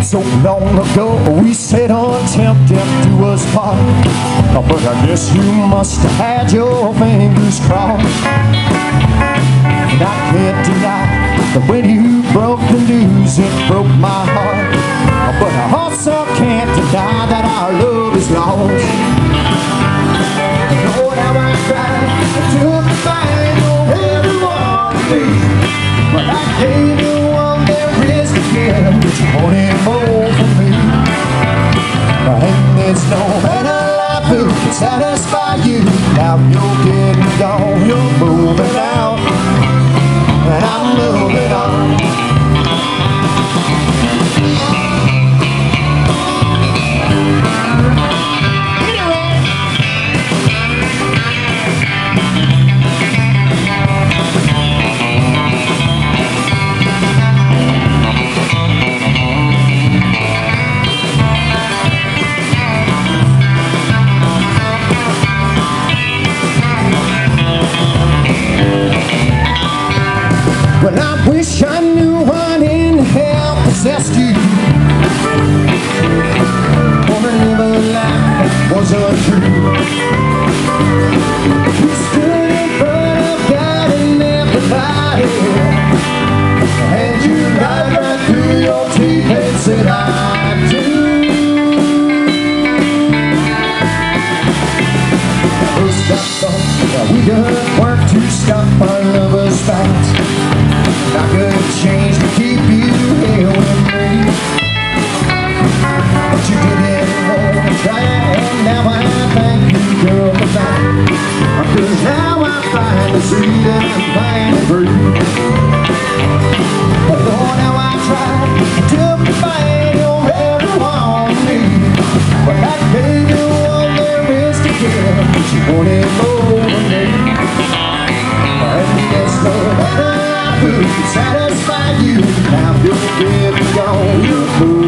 So long ago we said until death do us part. But I guess you must have had your fingers crossed. And I can't deny that when you broke the news, it broke my heart. But I also can't deny that our love is lost. Lord, how I cried to find everyone me, but I gave you one there is to give, but you wanted more from me. And there's no better life who can satisfy you. Now you're getting gone, you're moving out, and I'm moving on. Well, I wish I knew what in hell possessed you. Wanna live a life that wasn't true. You stood in front of God and everybody, and you lied right through your teeth and said, I do. First I thought that we done work to stop our lovers' fights. I could change to keep you here with me, but you didn't want to try, and now I thank you, girl, for that. Because now I finally see that I'm finally free. But Lord, now I tried to find your everyone me, but I gave you all there is to give, but you wanted more than me. And there's no better who can satisfy you. Now you're getting gone, you're moving.